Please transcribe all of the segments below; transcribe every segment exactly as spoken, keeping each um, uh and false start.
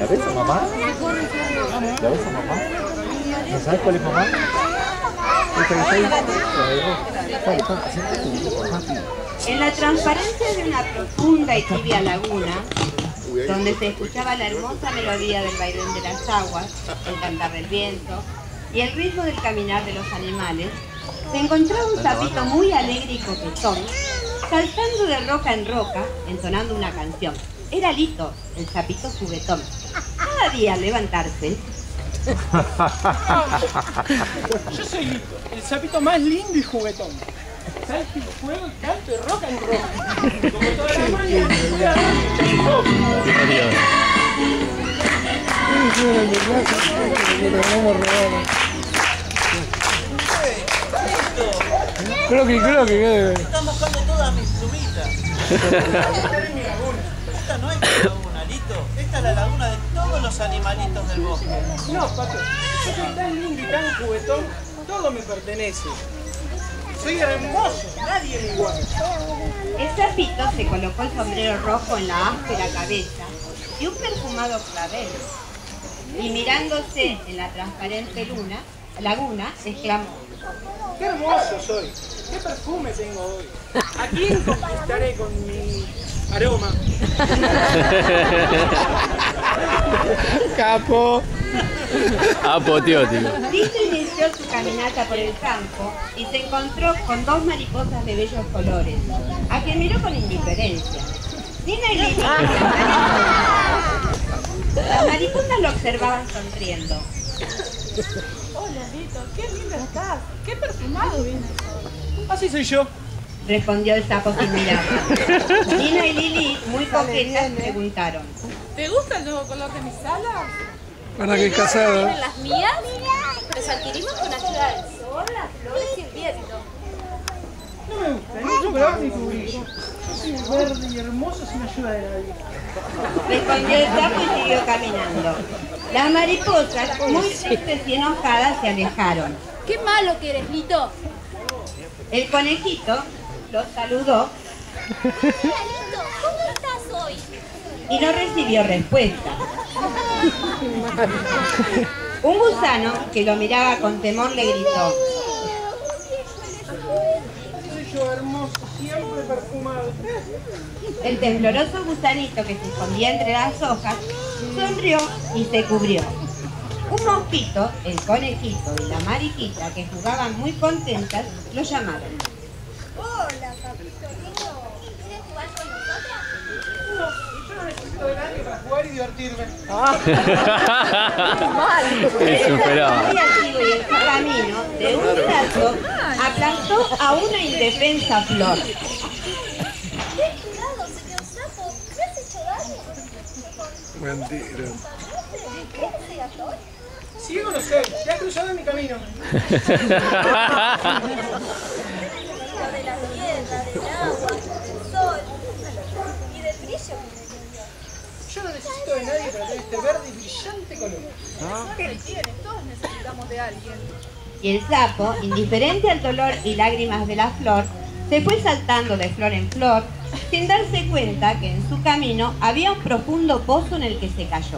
¿La ves a mamá? ¿La ves a mamá? ¿No sabes cuál es mamá? En la transparencia de una profunda y tibia laguna, donde se escuchaba la hermosa melodía del vaivén de las aguas, el cantar del viento y el ritmo del caminar de los animales, se encontraba un sapito muy alegre y coquetón, saltando de roca en roca, entonando una canción. Era Lito, el sapito juguetón. Cada día al levantarse... Yo soy Lito, el sapito más lindo y juguetón. Salto y juego y canto y roca en roca. Como toda la mañana. Croqui, croqui, ¿qué? Están buscando todas mis plumitas. Esta no es la laguna, Lito. Esta es la laguna de todos los animalitos del bosque. No, Pato, yo soy tan lindo y tan juguetón, todo me pertenece. Soy hermoso, nadie me iguala. El sapito se colocó el sombrero rojo en la áspera cabeza y un perfumado clavel. Y mirándose en la transparente luna, laguna, exclamó: ¡Qué hermoso soy! ¡Qué perfume tengo hoy! ¿A quién conquistaré con mi aroma? Capo. Apoteótico. Lito inició su caminata por el campo y se encontró con dos mariposas de bellos colores, a quien miró con indiferencia. Nina y Lili. Las mariposas lo observaban sonriendo. Hola, Lito, qué lindo estás. Qué perfumado vienes hoy. Así soy yo. Respondió el sapo sin mirarla. Nina y Lili, muy coquetas, preguntaron: ¿Te gusta el nuevo color de mis alas? Para que casada. ¿Tienen las mías? Los adquirimos con ayuda del sol, las flores y el viento. No me gusta ni tu color ni tu brillo. Yo soy verde y hermoso sin ayuda de nadie. Respondió el sapo y siguió caminando. Las mariposas, muy tristes y enojadas, se alejaron. ¡Qué malo que eres, Lito! El conejito los saludó Hola, Lito, ¿cómo estás hoy? y no recibió respuesta. Un gusano que lo miraba con temor le gritó: Soy yo hermoso, siempre perfumado. El tembloroso gusanito que se escondía entre las hojas sonrió y se cubrió. Un mosquito, el conejito y la mariquita, que jugaban muy contentas, lo llamaron. Hola, papito lindo. ¿Quieres jugar con nosotros? No, yo no necesito de nadie para jugar y divertirme. Superado. Muy activo y en su camino, de un salto, aplastó a una indefensa flor. Ten cuidado, señor sapo. ¿Me has hecho daño? Mentira. ¿Qué es gatón? Ciego no sé, te has cruzado en mi camino. De la tierra, del agua, del sol y del brillo. Yo no necesito de nadie para tener este verde y brillante color. ¿Qué tienes? Todos necesitamos de alguien. Y el sapo, indiferente al dolor y lágrimas de la flor, se fue saltando de flor en flor, sin darse cuenta que en su camino había un profundo pozo en el que se cayó.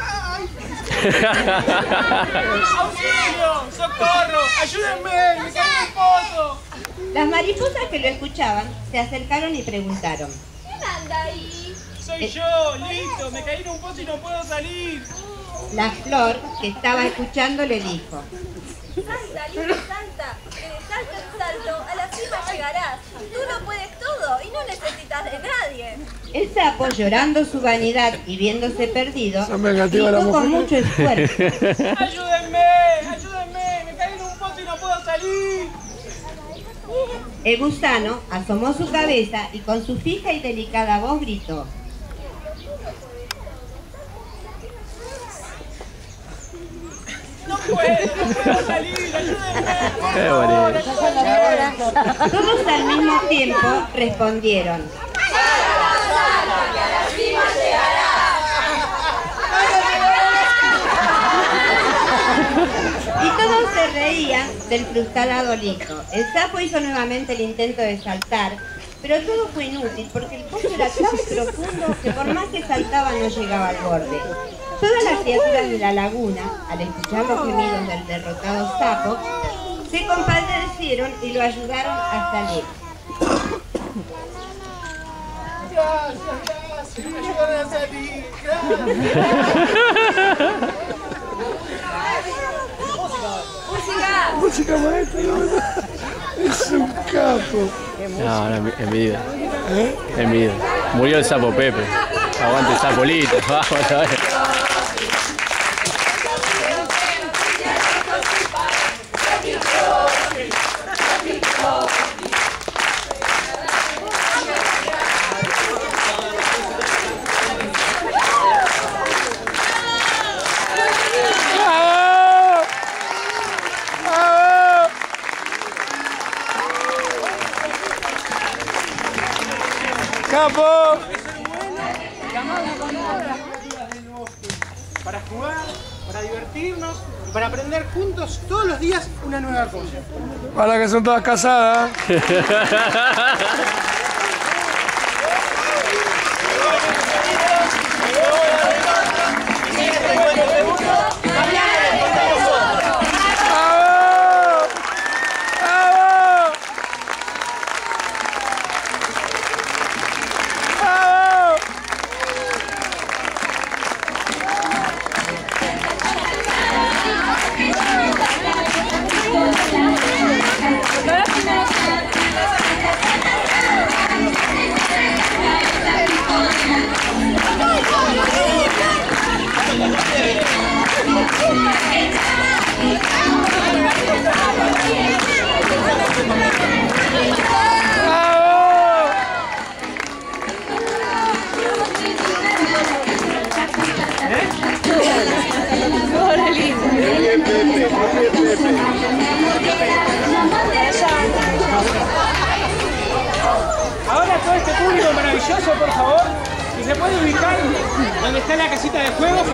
¡Auxilio! ¡Socorro! ¡Ayúdenme! ¡Me caí en un pozo! Las mariposas que lo escuchaban se acercaron y preguntaron: ¿Quién anda ahí? Soy yo, Lito. Me caí en un pozo y no puedo salir. La flor, que estaba escuchando, le dijo: Salta, Lito, salta. De salto en salto, a la cima llegarás. Tú lo puedes todo y no necesitas de nadie. El sapo, llorando su vanidad y viéndose perdido, Son vengativas las gritó con mujeres. mucho esfuerzo: ¡Ayúdenme! ¡Ayúdenme! ¡Me caí en un pozo y no puedo salir! El gusano asomó su cabeza y con su fija y delicada voz gritó: ¡No puedo! ¡No puedo salir! ¡Ayúdenme! ¡Por Qué favor! bonito. ¡Ayúdenme! Todos al mismo tiempo respondieron: y todos se reían del frustrado Lito. El sapo hizo nuevamente el intento de saltar, pero todo fue inútil porque el pozo era tan profundo que por más que saltaba no llegaba al borde. Todas las criaturas de la laguna, al escuchar los gemidos del derrotado sapo, se compadecieron y lo ayudaron hasta lejos. Gracias, gracias, me ayudaron a salir. ¡Música! Música maestra. Es un capo. No, no, envidia. ¿Eh? Envidia. Murió el sapo Pepe. Aguante el sapolito. Vamos a ver. ¡Capo! Para jugar, para divertirnos y para aprender juntos todos los días una nueva cosa. Para que son todas casadas. Ahora todo este público maravilloso, por favor, si se puede ubicar donde está la casita de juego.